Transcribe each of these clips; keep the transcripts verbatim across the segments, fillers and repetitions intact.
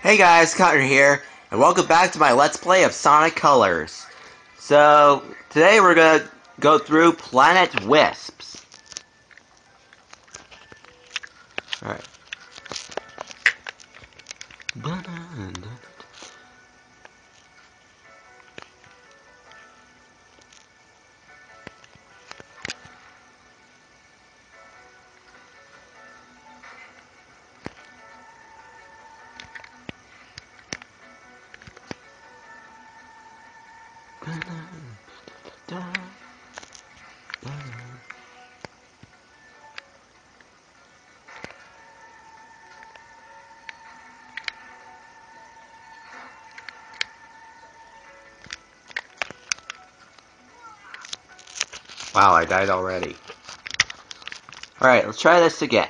Hey guys, Connor here, and welcome back to my Let's Play of Sonic Colors. So, today we're gonna go through Planet Wisps. Alright. Wow, I died already. Alright, let's try this again.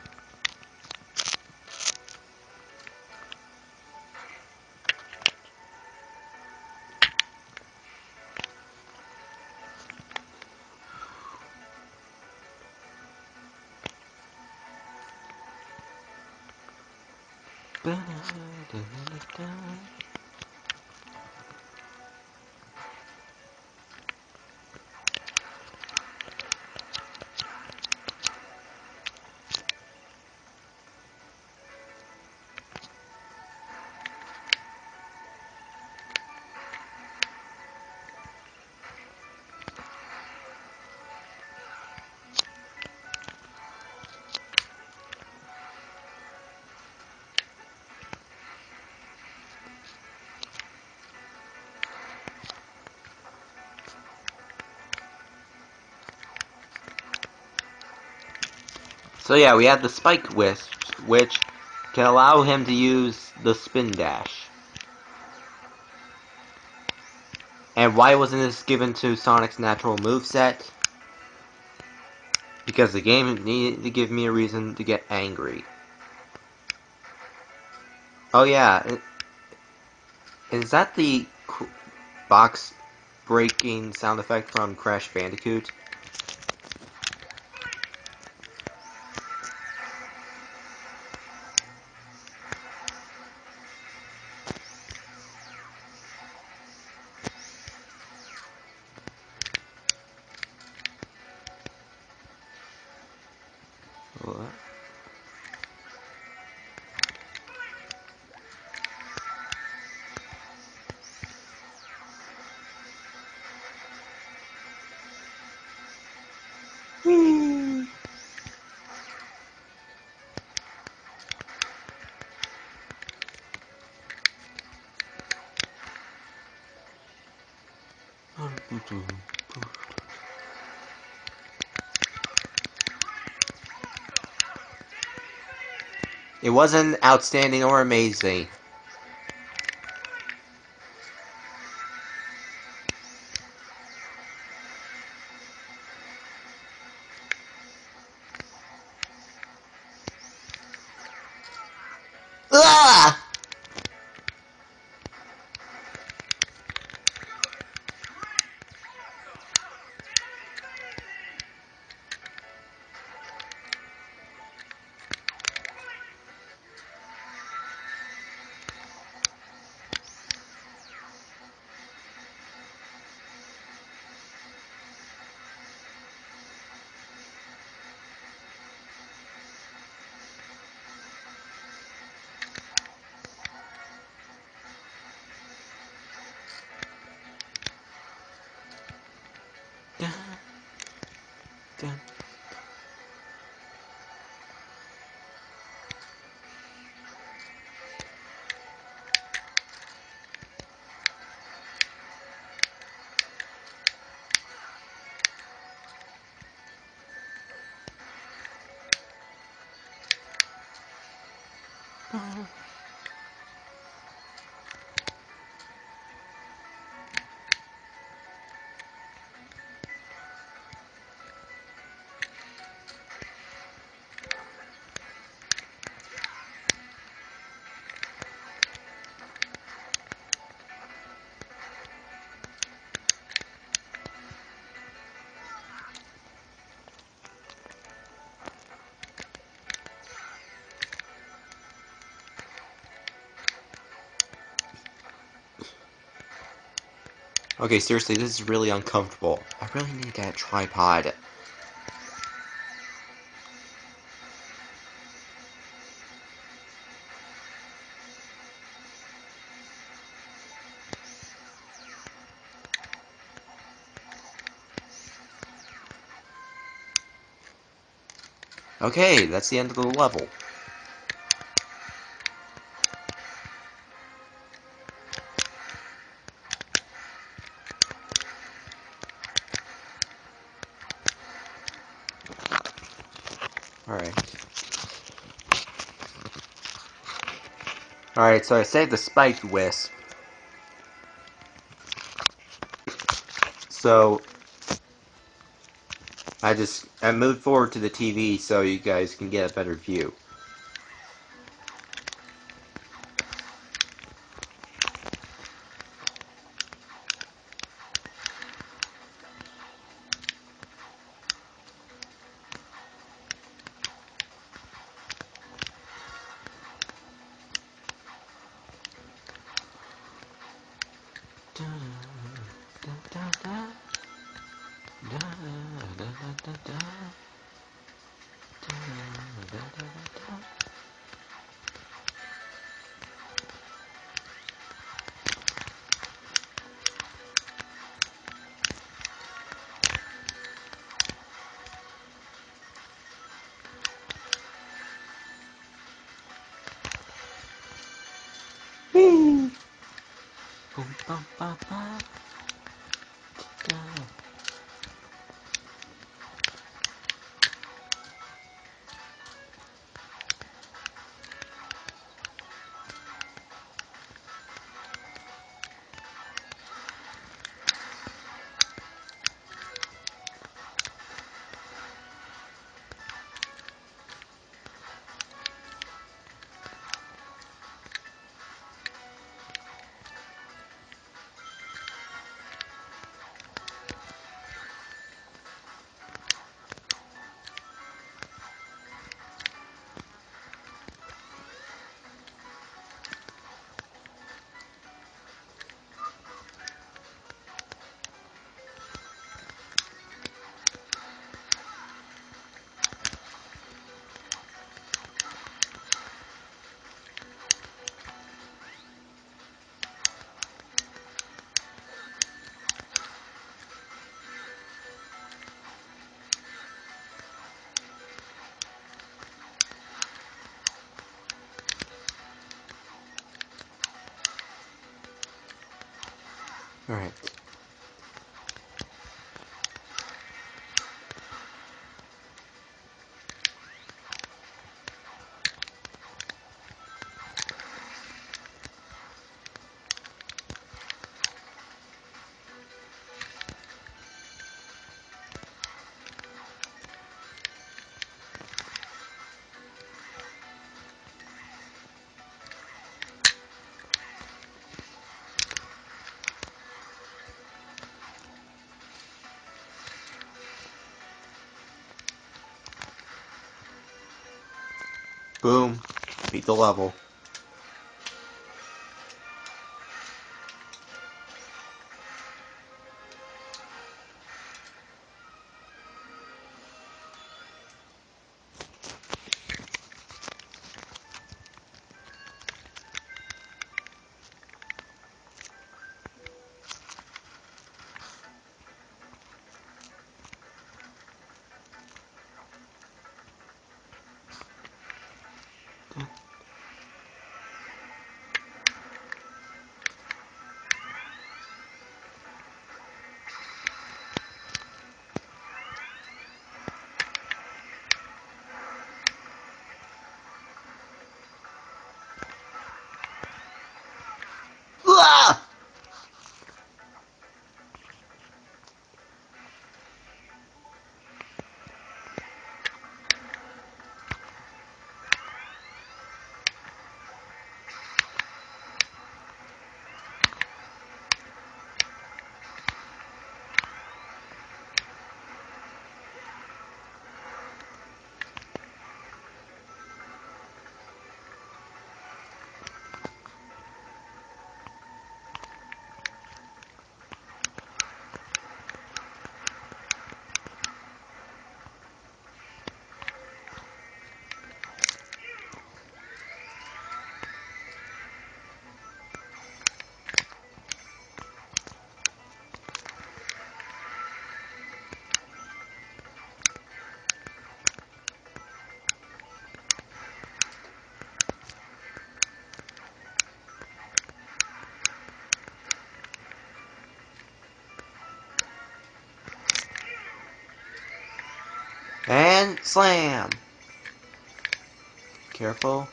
So yeah, we have the Spike Wisp, which can allow him to use the Spin Dash. And why wasn't this given to Sonic's natural moveset? Because the game needed to give me a reason to get angry. Oh yeah, is that the box breaking sound effect from Crash Bandicoot? What? Whee! It wasn't outstanding or amazing. Ah! Dun, dun. Okay, seriously, this is really uncomfortable. I really need to get a tripod. Okay, that's the end of the level. Alright. Alright, so I saved the spiked wisp. So I just I moved forward to the T V so you guys can get a better view. Whee! Boom, bum, bum, bum. Da. Alright. Boom. Beat the level. Slam! Careful.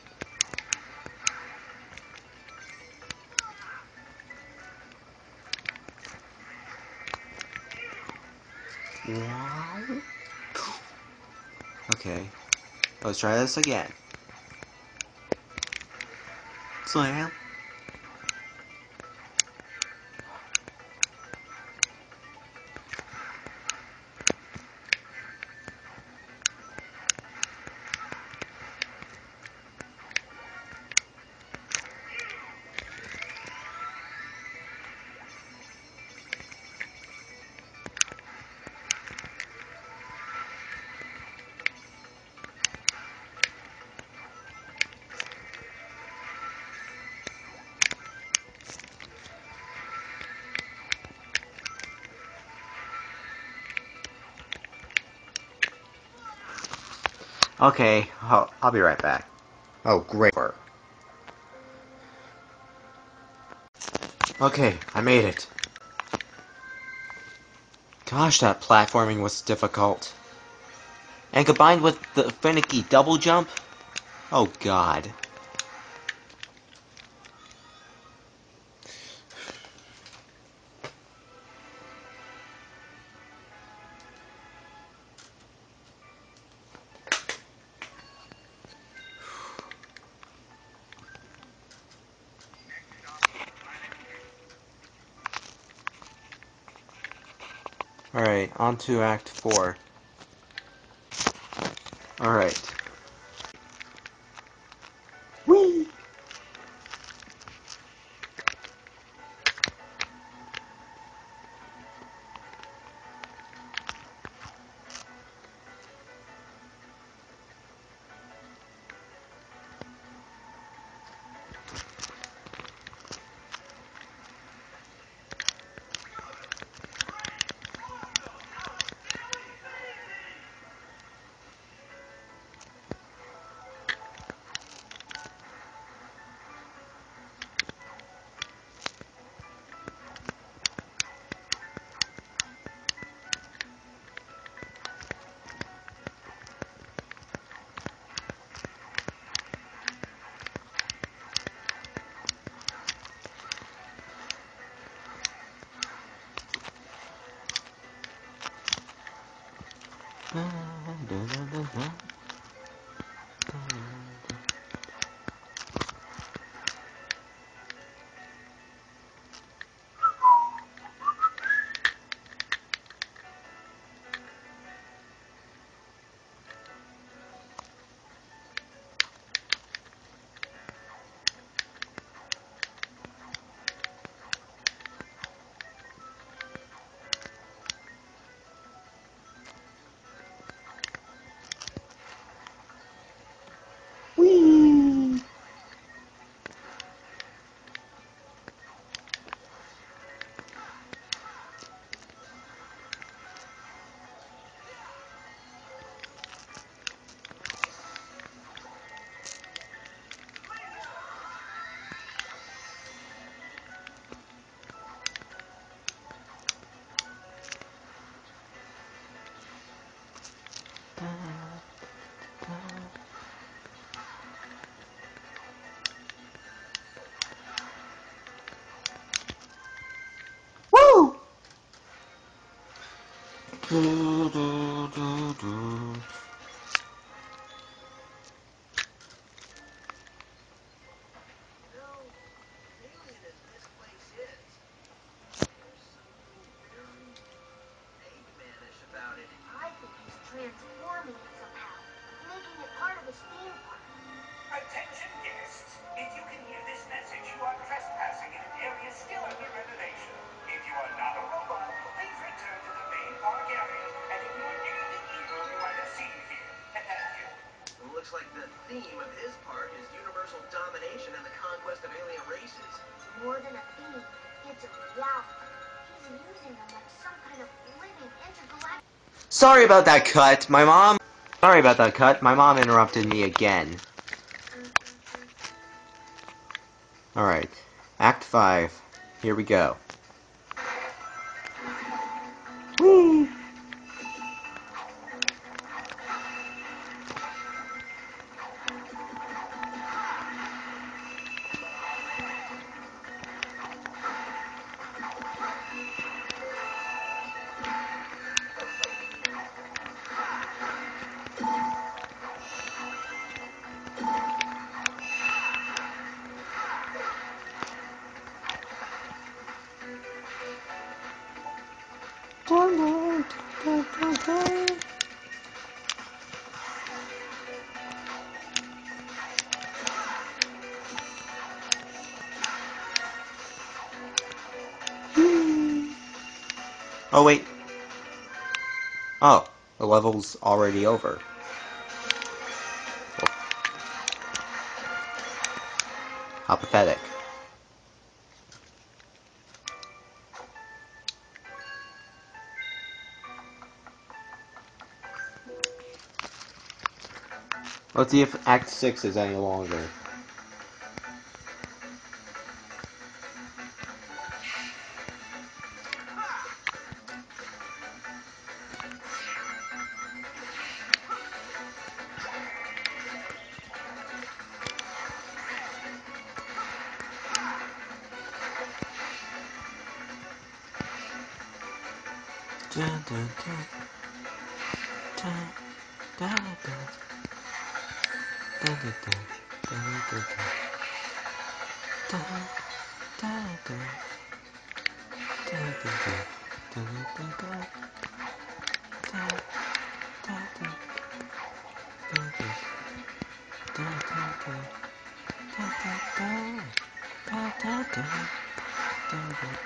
Wow. Okay. Let's try this again. Slam. Okay, I'll, I'll be right back. Oh, great. Okay, I made it. Gosh, that platforming was difficult. And combined with the finicky double jump, oh god. Alright, on to Act four. Alright. Whee! Whee! Woo! Do, do, do, do. I think he's transforming it somehow, making it part of his theme park. Attention guests! If you can hear this message, you are trespassing in an area still under renovation. If you are not a robot, please return to the main park area and ignore anything evil you might have seen here. Thank you. It looks like the theme of his park is universal domination and the conquest of alien races. More than a theme, it's a reality. He's using them like some kind of living intergalactic. Sorry about that cut, my mom. Sorry about that cut, my mom interrupted me again. Alright, Act five. Here we go. Whee! Oh wait. Oh, the level's already over. How pathetic. Let's see if Act six is any longer. Dun, dun, dun. Dun, dun, dun. Dun, dun, dun. Dun, dun, dun. Dun, dun, dun. Dun, dun, dun. Dun, dun, dun. Dun, dun, dun. Dun, dun. Dun, dun, dun. Dun, dun, dun. Dun, dun, dun. Dun, dun.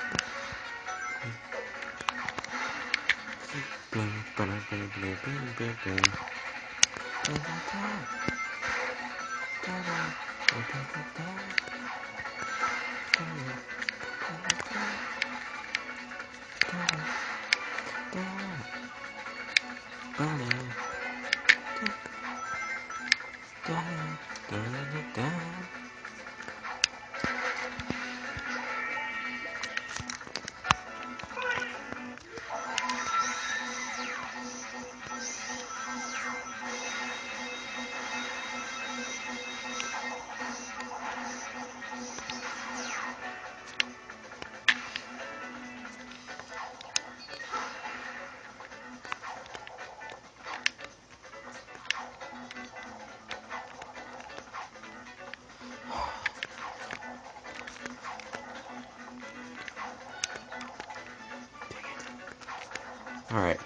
Boom, boom, boom, boom, boom, boom, boom. Dun, dun, dun. Dun, dun. Dun, dun, dun, dun. Dun, dun. Dun, dun, dun. Dun, dun. Dun, dun. Dun, dun, dun, dun. All right.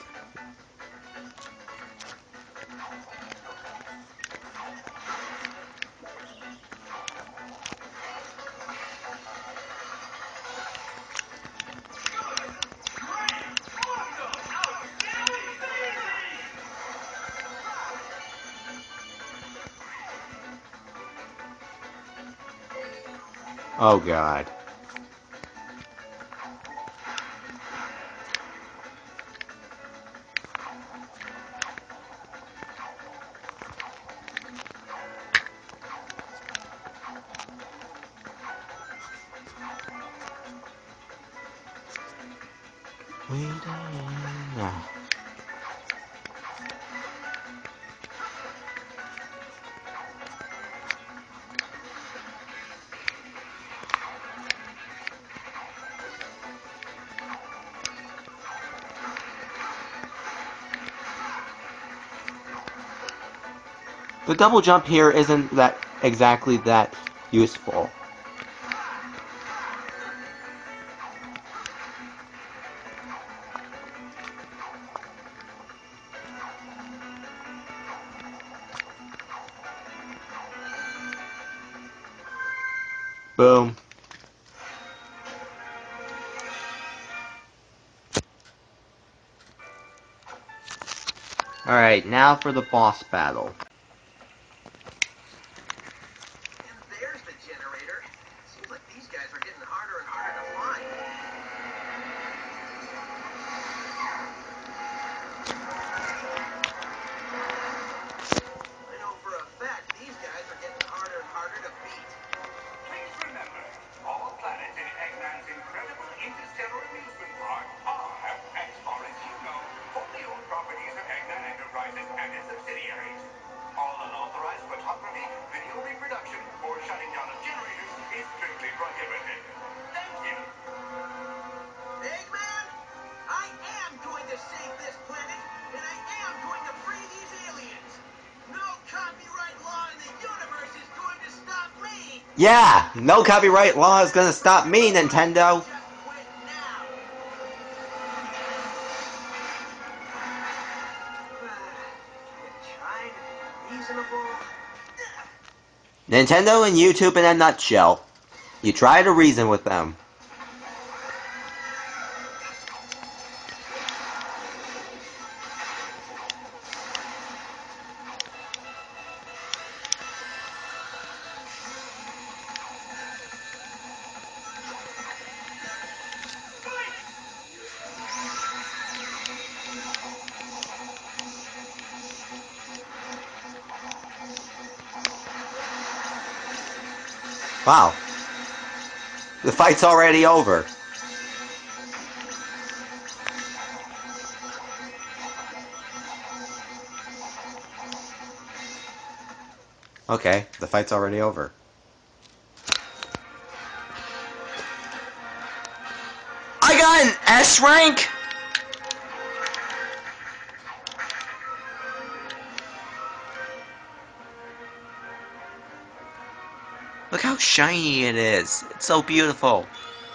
Oh God. Waiting now. The double jump here isn't that exactly that useful. Boom. Alright, now for the boss battle. And there's the generator. Seems like these guys are getting harder and harder to find. I know for a fact these guys are getting harder and harder to beat. Please remember, all planets in Eggman's incredible interstellar amusement park are, as far as you know, wholly owned properties of Eggman Enterprises and its subsidiaries. All unauthorized photography, video reproduction, or shutting down of generators is strictly prohibited. Thank you. Eggman, I am going to save this planet, and I am going to free these aliens. No copyright law in the universe is going to stop me. Yeah, no copyright law is gonna stop me, Nintendo. Just quit now. Nintendo and YouTube in a nutshell. You try to reason with them. Wow. The fight's already over. Okay, the fight's already over. I got an S rank! Look how shiny it is. It's so beautiful.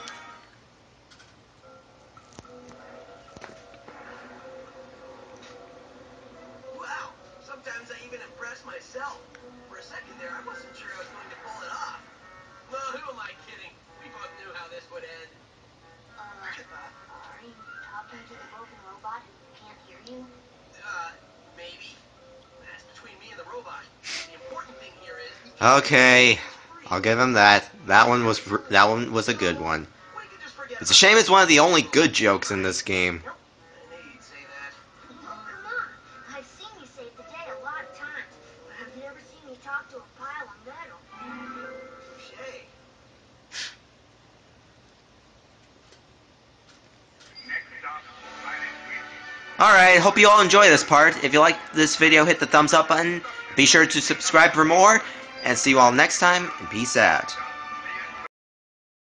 Wow, sometimes I even impress myself. For a second there, I wasn't sure I was going to pull it off. Well, who am I kidding? We both knew how this would end. Uh, are you talking to the broken robot who can't hear you? Uh, maybe. That's between me and the robot. The important thing here is he Okay, I'll give him that. That one was that one was a good one. We can just forget It's a shame it's one of the only good jokes in this game. Nope. I knew you'd say that. Oh, come on. I've seen you save the day a lot of times, but I've never seen you talk to a pile of metal. Touche. Next stop, Planet Rift. Alright, hope you all enjoy this part. If you like this video, hit the thumbs up button. Be sure to subscribe for more. And see you all next time, and peace out.